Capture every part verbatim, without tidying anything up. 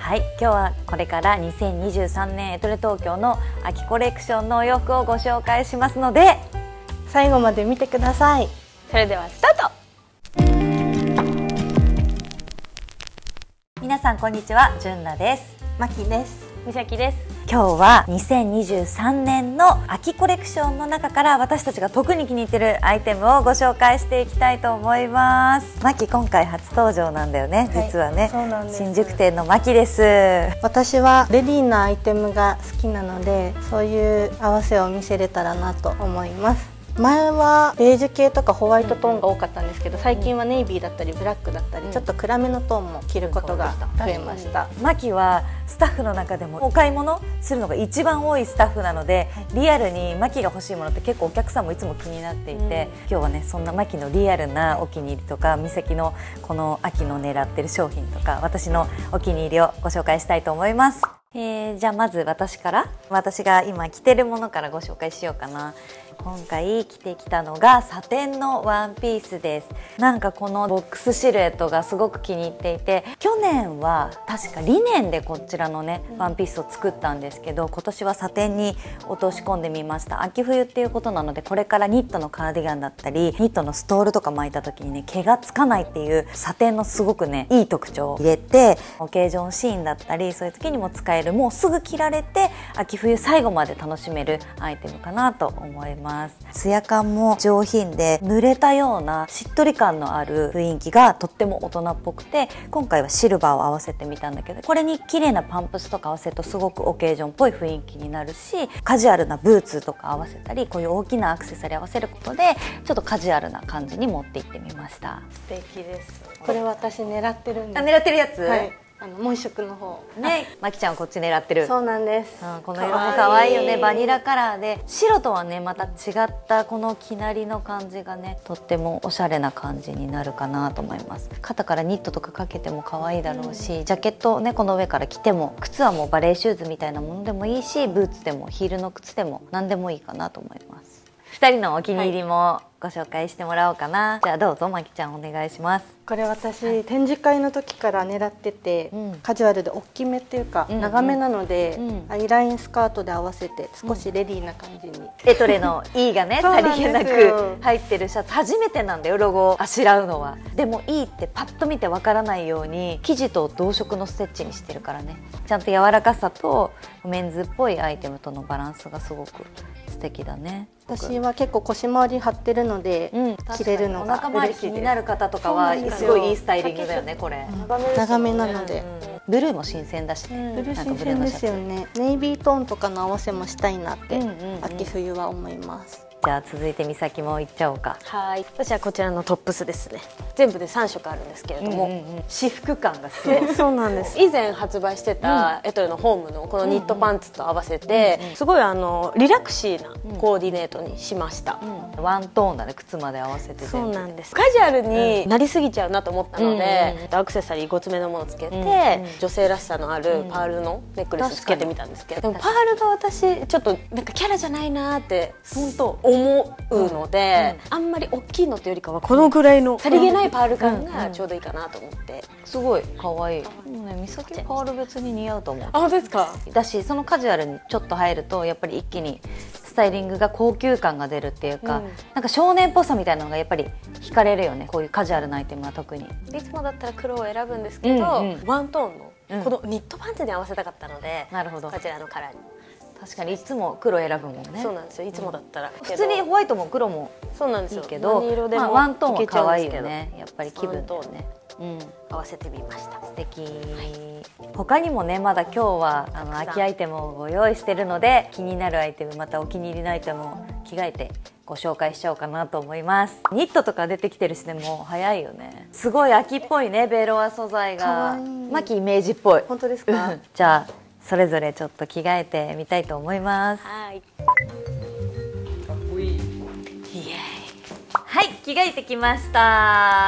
はい、今日はこれからにせんにじゅうさんねんエトレ東京の秋コレクションのお洋服をご紹介しますので最後まで見てください。 それではスタート。 皆さんこんにちは、じゅんなです。 まきです。 みさきです。 今日はにせんにじゅうさんねんの秋コレクションの中から私たちが特に気に入ってるアイテムをご紹介していきたいと思います。まき今回初登場なんだよね、はい、実はね。 そうなんです。 新宿店のまきです。 私はレディーなアイテムが好きなので、そういう合わせを見せれたらなと思います。前はベージュ系とかホワイトトーンが多かったんですけど、最近はネイビーだったりブラックだったり、ちょっと暗めのトーンも着ることが増えました。 マキはスタッフの中でもお買い物するのが一番多いスタッフなので、リアルにマキが欲しいものって結構お客さんもいつも気になっていて、うん、今日はねそんなマキのリアルなお気に入りとか、美咲のこの秋の狙ってる商品とか、私のお気に入りをご紹介したいと思います。えー、じゃあまず私から私が今着てるものからご紹介しようかな。今回着てきたのがサテンのワンピースです。なんかこのボックスシルエットがすごく気に入っていて、去年は確かリネンでこちらのねワンピースを作ったんですけど、今年はサテンに落とし込んでみました。秋冬っていうことなので、これからニットのカーディガンだったりニットのストールとか巻いた時にね毛がつかないっていうサテンのすごくねいい特徴を入れて、オケージョンシーンだったりそういう時にも使える、もうすぐ着られて秋冬最後まで楽しめるアイテムかなと思います。ツヤ感も上品で、濡れたようなしっとり感のある雰囲気がとっても大人っぽくて、今回はシルバーを合わせてみたんだけど、これに綺麗なパンプスとか合わせるとすごくオケージョンっぽい雰囲気になるし、カジュアルなブーツとか合わせたり、こういう大きなアクセサリー合わせることでちょっとカジュアルな感じに持っていってみました。 素敵です。 これ私狙ってるんです。 あ、狙ってるやつ、 はい、あのもう一色の方ね、まきちゃんはこっち狙ってる。 そうなんです。 この色も可愛いよね。バニラカラーで白とはねまた違ったこの生成りの感じがね、とってもおしゃれな感じになるかなと思います。肩からニットとかかけても可愛いだろうし、うん、ジャケットをねこの上から着ても、靴はもうバレーシューズみたいなものでもいいし、ブーツでもヒールの靴でも何でもいいかなと思います。ふたりのお気に入りもご紹介してもらおうかな、はい、じゃあどうぞまきちゃんお願いします。 これ私、はい、展示会の時から狙ってて、うん、カジュアルで大きめっていうか、うんうん、長めなので、うん、アイラインスカートで合わせて少しレディーな感じに、うん、 エトレの E がねさりげなく入ってるシャツ、初めてなんだよロゴをあしらうのは。でも E ってパッと見てわからないように生地と同色のステッチにしてるからね、ちゃんと柔らかさとメンズっぽいアイテムとのバランスがすごく素敵だね。 私は結構腰回り張ってるので、うん、着れるのがお腹周り気になる方とかはすごいいいスタイリングだよねこれ。 長めなので、 うん、ブルーも新鮮だし、ね、 ブルー新鮮ですよね。ネイビートーンとかの合わせもしたいなって、うんうんうん、秋冬は思います。 じゃあ続いて美咲もいっちゃおうか。 はい、私はこちらのトップスですね。全部でさん色あるんですけれども、うんうんうん、 私服感がすごいそうなんです。 以前発売してた、うん、エトレのホームのこのニットパンツと合わせて、うんうん、すごいあのリラクシーなコーディネートにしました、 うん、ワントーンだね、靴まで合わせて。 そうなんです。カジュアルになりすぎちゃうなと思ったので、うん、アクセサリーごつめのものをつけて、うん、女性らしさのあるパールのネックレスつけてみたんですけど、でもパールが私ちょっとなんかキャラじゃないなって本当思うので、うん、あんまり大きいのというよりかはこのぐらいのさりげないパール感がちょうどいいかなと思って、 すごい可愛い。でもね、美咲パール別に似合うと思う。 あ、本当ですか。 だし、そのカジュアルにちょっと入るとやっぱり一気にスタイリングが高級感が出るっていうか、うん、なんか少年っぽさみたいなのがやっぱり惹かれるよね、こういうカジュアルなアイテムは特に。 いつもだったら黒を選ぶんですけど、うんうん、ワントーンのこのニットパンツに合わせたかったので、うん、なるほど、こちらのカラーに。 確かにいつも黒選ぶもんね。 そうなんですよ、いつもだったら、うん、 普通にホワイトも黒もいいけど、何色でも、まあ、ワントーンは可愛いよね、やっぱり気分とね、 うん、合わせてみました。 素敵、はい、他にもねまだ今日はあの秋アイテムをご用意してるので、気になるアイテム、またお気に入りのアイテムを着替えてご紹介しちゃおうかなと思います。ニットとか出てきてるしね、もう早いよね。すごい秋っぽいね、ベロア素材が。マキイメージっぽい。 本当ですか。 じゃあそれぞれちょっと着替えてみたいと思います。 はい。 はい、 着替えてきました。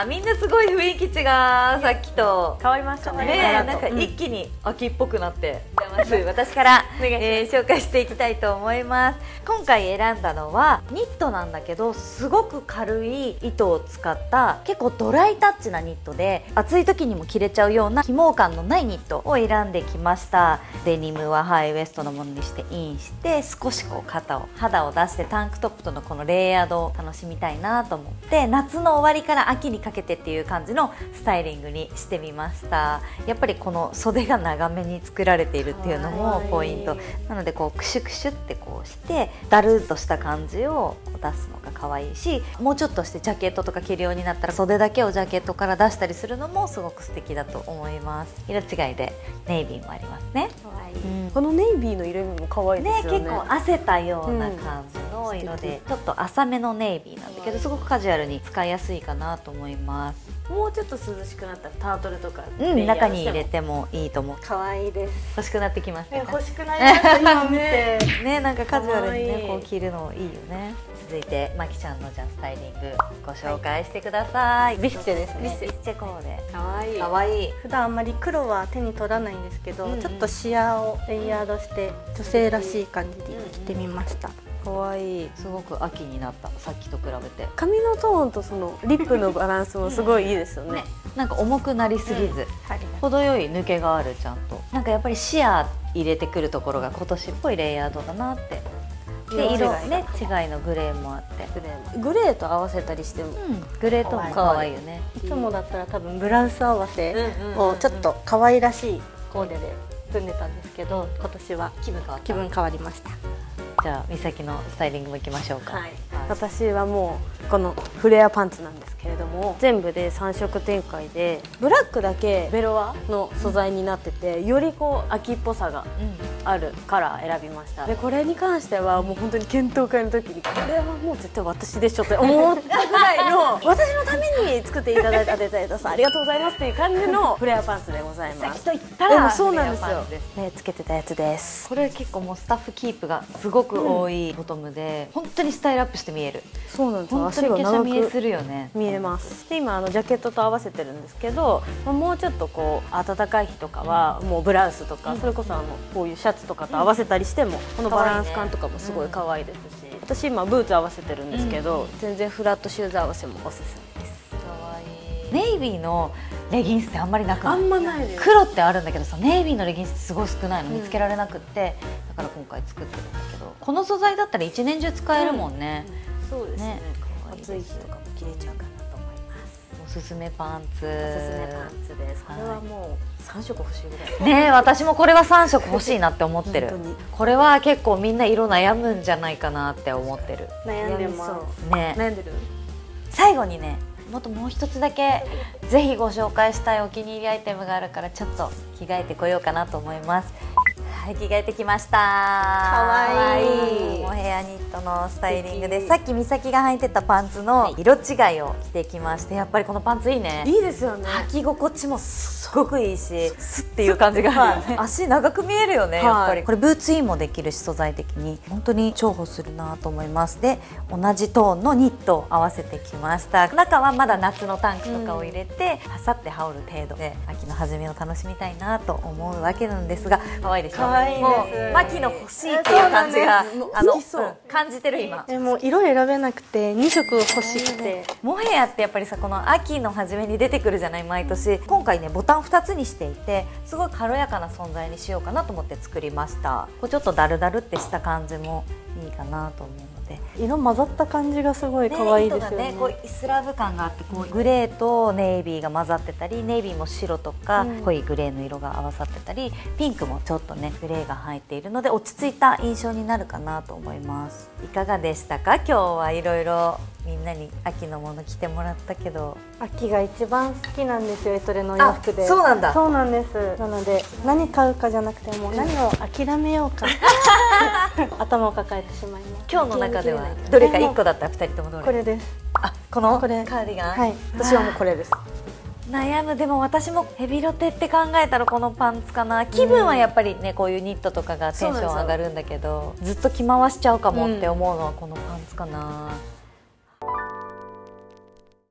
みんなすごい雰囲気違う、さっきと変わりましたね。 ね、なんか一気に秋っぽくなって、うん、私から、えー、紹介していきたいと思います。今回選んだのはニットなんだけど、すごく軽い糸を使った結構ドライタッチなニットで、暑い時にも着れちゃうような起毛感のないニットを選んできました。デニムはハイウエストのものにしてインして、少しこう肩を肌を出してタンクトップとのこのレイヤードを楽しみたいなと思って、夏の終わりから秋にかけてっていう感じのスタイリングにしてみました。やっぱりこの袖が長めに作られているっていうのもポイントなので、こうクシュクシュってこうしてダルッとした感じを出すのが可愛いし、もうちょっとしてジャケットとか着るようになったら袖だけをジャケットから出したりするのもすごく素敵だと思います。色違いでネイビーもありますね。 可愛い、うん、このネイビーの色味も可愛いですよね。 ね、結構汗たような感じの色で、うん、ちょっと浅めのネイビーなんだけど、すごくカジュアルに使いやすいかなと思います。 もうちょっと涼しくなったらタートルとか、 うん、中に入れてもいいと思う。 可愛いです。 欲しくなってきました、ね、 欲しくなりました今見てね、なんかカジュアルにねこう着るのいいよね。続いてまきちゃんのじゃあスタイリングご紹介してください。 ビスチェですね。 ビスチェコーデ。 可愛い。 可愛い。 普段あんまり黒は手に取らないんですけど、うんうん、ちょっとシアーをレイヤードして女性らしい感じで着てみました。 可愛い。すごく秋になった。さっきと比べて。 髪のトーンとそのリップのバランスもすごいいいですよね。ね、 なんか重くなりすぎず、うん、程よい抜けがある。ちゃんとなんかやっぱりシアー入れてくるところが今年っぽいレイヤードだなって。で色ね違いのグレーもあって、 グレーグレーと合わせたりしても、 うん、グレーとも可愛いよね。 いつもだったら多分ブラウス合わせをちょっと可愛らしいコーデで組んでたんですけど、今年は気分変わった。気分変わりました。 じゃあ美咲のスタイリングもいきましょうか。 はい、私はもうこのフレアパンツなんですけれども、全部でさん色展開で、ブラックだけベロアの素材になってて、よりこう秋っぽさがあるカラー選びました。でこれに関してはもう本当に検討会の時に、これはもう絶対私でしょって思ったぐらいの私のために作っていただいたデザイナーさんありがとうございますっていう感じのフレアパンツでございます。 さっきと言ったらそうなんですよ。ね、つけてたやつです。 これ結構もうスタッフキープがすごく多いボトムで、本当にスタイルアップして見える。 そうなんです。 本当に華奢見えするよね。 見えます。で今あのジャケットと合わせてるんですけど、もうちょっとこう暖かい日とかはもうブラウスとか、それこそあのこういうシャツとかと合わせたりしても、このバランス感とかもすごい可愛いですし、私今ブーツ合わせてるんですけど、全然フラットシューズ合わせもおすすめです。 可愛い。ネイビーのレギンスってあんまりなくない？ あんまないです。 黒ってあるんだけどさ、ネイビーのレギンスってすごい少ないの、見つけられなくって、だから今回作ってるんだけど、この素材だったら一年中使えるもんね。 そうですね。暑い日とかも着れちゃうかなと思います。 おすすめパンツ。 おすすめパンツです。これはもうさん色欲しいぐらい。 ねえ、私もこれはさん色欲しいなって思ってる。これは結構みんな色悩むんじゃないかなって思ってる。 悩んでます。 ね。 悩んでる。 最後にね、もっともう一つだけぜひご紹介したいお気に入りアイテムがあるから、ちょっと着替えてこようかなと思います。はい、着替えてきました。 可愛い。 モヘアニットのスタイリングで、さっき美咲が履いてたパンツの色違いを着てきまして、やっぱりこのパンツいいね。 いいですよね。 履き心地もすごくいいし、スッっていう感じがあるよね。足長く見えるよね、やっぱり。これブーツインもできるし、素材的に本当に重宝するなと思います。で、同じトーンのニットを合わせてきました。中はまだ夏のタンクとかを入れて、はさって羽織る程度で秋の初めを楽しみたいなと思うわけなんですが、可愛いでしょ。 可愛いです。 マキの欲しいっていう感じがあの感じてる今。 でも色選べなくてに色欲しくて、 モヘアってやっぱりさ、この秋の初めに出てくるじゃない、毎年。今回ねボタンふたつにしていて、すごい軽やかな存在にしようかなと思って作りました。こうちょっとダルダルってした感じもいいかなと思うので、 色混ざった感じがすごい可愛いですよね。 ね、こうイスラブ感があって、こうグレーとネイビーが混ざってたり、ネイビーも白とか濃いグレーの色が合わさってたり、ピンクもちょっとねグレーが入っているので、落ち着いた印象になるかなと思います。いかがでしたか？今日はいろいろみんなに秋のもの着てもらったけど、 秋が一番好きなんですよ、エトレの洋服で。 そうなんだ。 そうなんです。なので何買うかじゃなくて、もう何を諦めようか頭を抱えてしまいます。 今日の中ではどれかいっこだったらふたりともどれ？ これです。 あ、このこれカーディガン。 はい、 私はもうこれです。 悩む。でも私もヘビロテって考えたらこのパンツかな。気分はやっぱりね、こういうニットとかがテンション上がるんだけど、ずっと着回しちゃうかもって思うのはこのパンツかな。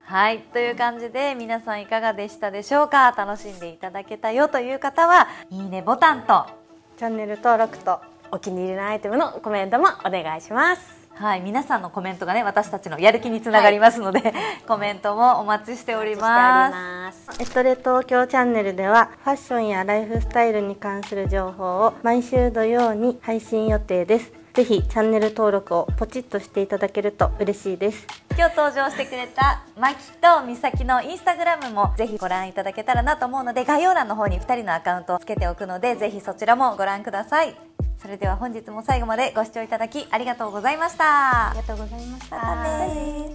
はい、という感じで皆さんいかがでしたでしょうか。楽しんでいただけたよという方はいいねボタンとチャンネル登録とお気に入りのアイテムのコメントもお願いします。 はい、皆さんのコメントがね私たちのやる気につながりますので、はい、コメントもお待ちしております。 エストレ東京チャンネルではファッションやライフスタイルに関する情報を毎週土曜に配信予定です。ぜひチャンネル登録をポチッとしていただけると嬉しいです。 今日登場してくれたマキとミサキのインスタグラムもぜひご覧いただけたらなと思うので、概要欄の方にふたりのアカウントをつけておくのでぜひそちらもご覧ください。それでは本日も最後までご視聴いただきありがとうございました。 ありがとうございました。 またね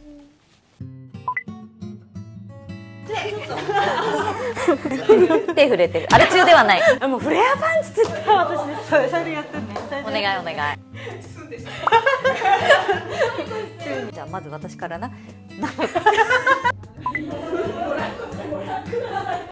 手触れてる。あれ中ではない。 もうフレアパンツって言った私それそれやってね。 お願いお願い。じゃあまず私からな。